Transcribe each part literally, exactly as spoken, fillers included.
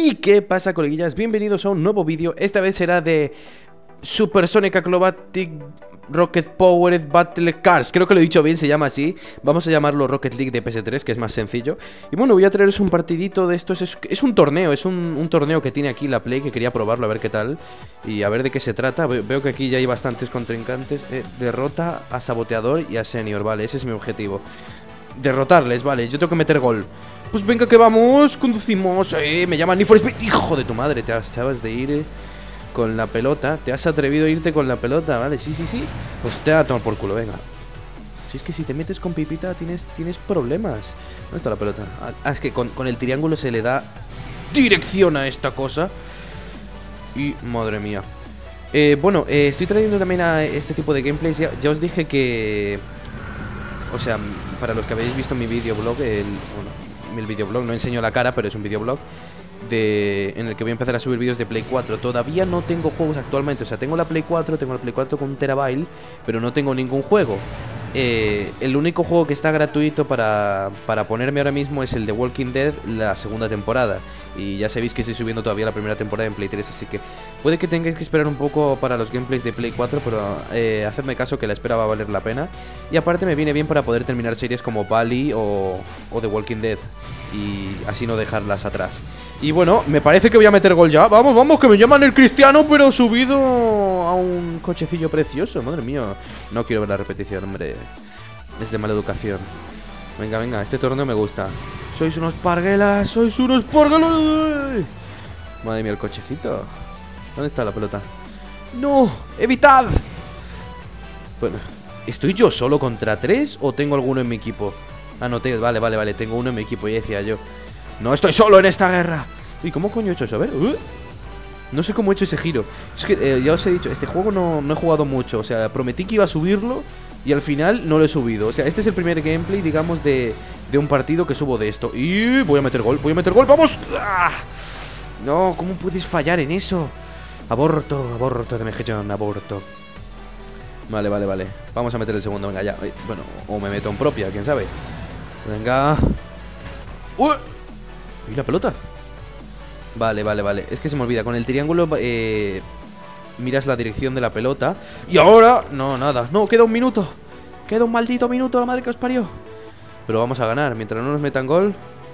¿Y qué pasa, coleguillas? Bienvenidos a un nuevo vídeo. Esta vez será de Supersonic Acrobatic Rocket Powered Battle Cars. Creo que lo he dicho bien, se llama así. Vamos a llamarlo Rocket League de P S tres, que es más sencillo. Y bueno, voy a traeros un partidito de estos. Es, es un torneo, es un, un torneo que tiene aquí la Play, que quería probarlo, a ver qué tal y a ver de qué se trata. Ve, Veo que aquí ya hay bastantes contrincantes. eh, Derrota a Saboteador y a Senior, vale, ese es mi objetivo. Derrotarles, vale, yo tengo que meter gol. Pues venga que vamos, conducimos. eh, Me llaman Need for Speed. Hijo de tu madre, te acabas de ir eh, con la pelota. Te has atrevido a irte con la pelota, vale, sí, sí, sí. Pues te va a tomar por culo, venga. Si es que si te metes con Pipita tienes, tienes problemas. ¿Dónde está la pelota? Ah, es que con, con el triángulo se le da dirección a esta cosa. Y madre mía. eh, Bueno, eh, estoy trayendo también a este tipo de gameplays. Ya, ya os dije que... O sea, para los que habéis visto mi videoblog, el, bueno, el videoblog, no enseño la cara, pero es un videoblog de, en el que voy a empezar a subir vídeos de Play cuatro. Todavía no tengo juegos actualmente, o sea, tengo la Play cuatro, tengo la Play cuatro con un terabyte, pero no tengo ningún juego. eh, El único juego que está gratuito para, para ponerme ahora mismo es el de Walking Dead, la segunda temporada. Y ya sabéis que estoy subiendo todavía la primera temporada en Play tres, así que puede que tengáis que esperar un poco para los gameplays de Play cuatro, pero eh, hacedme caso que la espera va a valer la pena. Y aparte me viene bien para poder terminar series como Bali o, o The Walking Dead, y así no dejarlas atrás. Y bueno, me parece que voy a meter gol ya. Vamos, vamos, que me llaman el Cristiano, pero subido a un cochecillo precioso. Madre mía, no quiero ver la repetición, hombre. Es de mala educación. Venga, venga, este torneo me gusta. Sois unos parguelas, sois unos parguelas. Madre mía, el cochecito. ¿Dónde está la pelota? ¡No! ¡Evitad! Bueno, ¿estoy yo solo contra tres o tengo alguno en mi equipo? Ah, no, te, vale, vale, vale, tengo uno en mi equipo, ya decía yo. No estoy solo en esta guerra. ¿Y cómo coño he hecho eso? A ver, uh, no sé cómo he hecho ese giro. Es que eh, ya os he dicho, este juego no, no he jugado mucho. O sea, prometí que iba a subirlo y al final no lo he subido. O sea, este es el primer gameplay, digamos, de, de un partido que subo de esto. Y voy a meter gol, voy a meter gol, ¡vamos! ¡Ah! No, ¿cómo puedes fallar en eso? Aborto, aborto de mejillón, aborto. Vale, vale, vale. Vamos a meter el segundo, venga, ya. Bueno, o me meto en propia, quién sabe. Venga. ¡Uy! ¿Y la pelota? Vale, vale, vale. Es que se me olvida. Con el triángulo eh, miras la dirección de la pelota. Y ahora... No, nada. No, queda un minuto. Queda un maldito minuto, la madre que os parió. Pero vamos a ganar. Mientras no nos metan gol.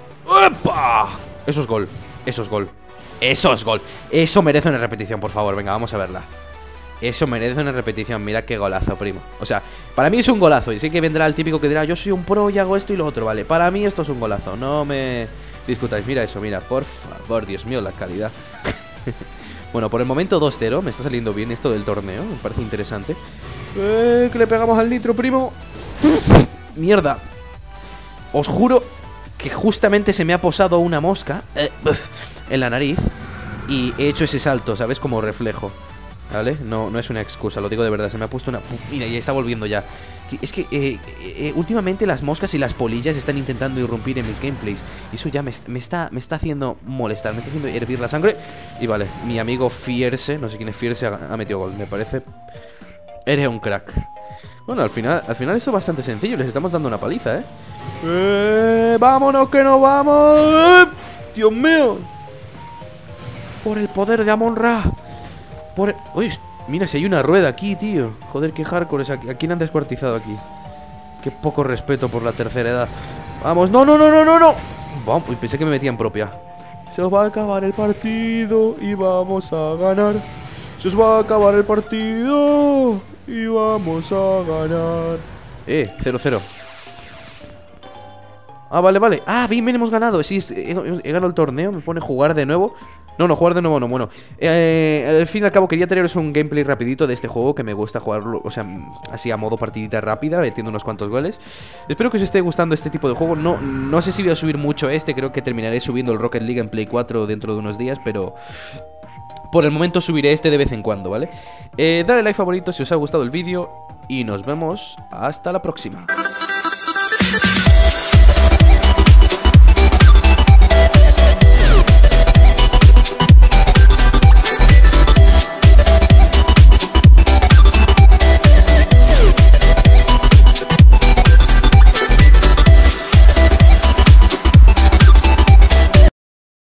¡Opa! Eso es gol. Eso es gol. Eso es gol. Eso merece una repetición, por favor. Venga, vamos a verla. Eso merece una repetición, mira qué golazo, primo. O sea, para mí es un golazo. Y sé que vendrá el típico que dirá, yo soy un pro y hago esto y lo otro, vale. Para mí esto es un golazo, no me discutáis. Mira eso, mira, por favor, Dios mío, la calidad. Bueno, por el momento dos cero, me está saliendo bien esto del torneo, me parece interesante. Eh, que le pegamos al nitro, primo. Mierda. Os juro que justamente se me ha posado una mosca eh, en la nariz y he hecho ese salto, ¿sabes? Como reflejo. ¿Vale? No, no es una excusa, lo digo de verdad. Se me ha puesto una... Mira, ya está volviendo ya. Es que eh, eh, últimamente las moscas y las polillas están intentando irrumpir en mis gameplays. Y eso ya me, me, está, me está haciendo molestar, me está haciendo hervir la sangre. Y vale, mi amigo Fierce, no sé quién es Fierce, ha, ha metido gol. Me parece... Eres un crack. Bueno, al final, al final esto es bastante sencillo. Les estamos dando una paliza, ¿eh? ¡Eh! ¡Vámonos que nos vamos! ¡Dios mío! Por el poder de Amon-Ra. Por... Uy, mira, si hay una rueda aquí, tío. Joder, qué hardcore es aquí. ¿A quién han descuartizado aquí? Qué poco respeto por la tercera edad. Vamos, no, no, no, no, no, no. Vamos, uy, pensé que me metían propia. Se os va a acabar el partido y vamos a ganar. Se os va a acabar el partido y vamos a ganar. Eh, cero cero. Ah, vale, vale. Ah, bien, bien, hemos ganado. Sí, he, he ganado el torneo. Me pone jugar de nuevo. No, no, jugar de nuevo no, bueno eh, al fin y al cabo quería traeros un gameplay rapidito de este juego, que me gusta jugarlo, o sea, así a modo partidita rápida, metiendo unos cuantos goles. Espero que os esté gustando este tipo de juego. No, no sé si voy a subir mucho este, creo que terminaré subiendo el Rocket League en Play cuatro dentro de unos días, pero... Por el momento subiré este de vez en cuando, ¿vale? Eh, dale like, favorito si os ha gustado el vídeo y nos vemos hasta la próxima.